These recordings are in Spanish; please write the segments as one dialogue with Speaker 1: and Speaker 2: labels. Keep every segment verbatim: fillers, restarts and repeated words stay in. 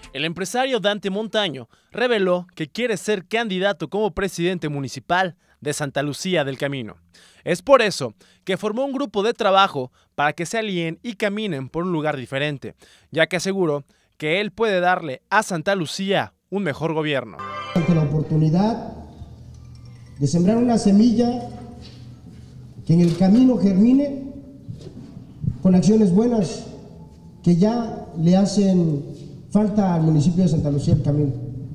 Speaker 1: El empresario Dante Montaño reveló que quiere ser candidato como presidente municipal de Santa Lucía del Camino. Es por eso que formó un grupo de trabajo para que se alíen y caminen por un lugar diferente, ya que aseguró que él puede darle a Santa Lucía un mejor gobierno.
Speaker 2: Ante la oportunidad de sembrar una semilla que en el camino germine con acciones buenas que ya le hacen falta al municipio de Santa Lucía del Camino.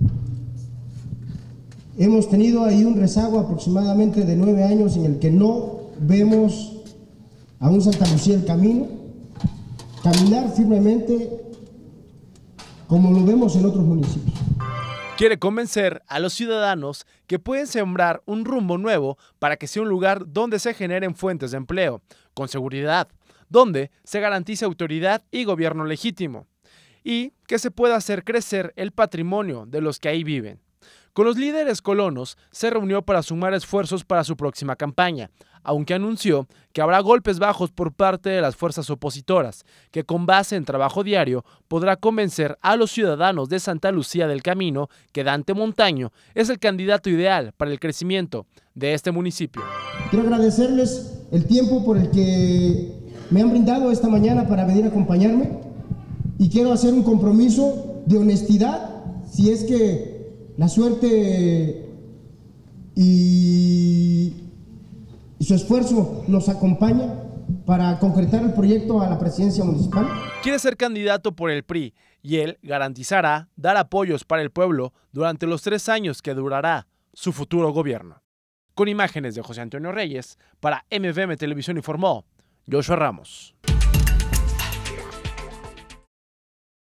Speaker 2: Hemos tenido ahí un rezago aproximadamente de nueve años en el que no vemos a un Santa Lucía del Camino caminar firmemente como lo vemos en otros municipios.
Speaker 1: Quiere convencer a los ciudadanos que pueden sembrar un rumbo nuevo para que sea un lugar donde se generen fuentes de empleo, con seguridad, donde se garantice autoridad y gobierno legítimo, y que se pueda hacer crecer el patrimonio de los que ahí viven. Con los líderes colonos se reunió para sumar esfuerzos para su próxima campaña, aunque anunció que habrá golpes bajos por parte de las fuerzas opositoras, que con base en trabajo diario podrá convencer a los ciudadanos de Santa Lucía del Camino que Dante Montaño es el candidato ideal para el crecimiento de este municipio.
Speaker 2: Quiero agradecerles el tiempo por el que me han brindado esta mañana para venir a acompañarme y quiero hacer un compromiso de honestidad si es que la suerte y, y su esfuerzo nos acompaña para concretar el proyecto a la presidencia municipal.
Speaker 1: Quiere ser candidato por el P R I y él garantizará dar apoyos para el pueblo durante los tres años que durará su futuro gobierno. Con imágenes de José Antonio Reyes, para M V M Televisión informó Joshua Ramos.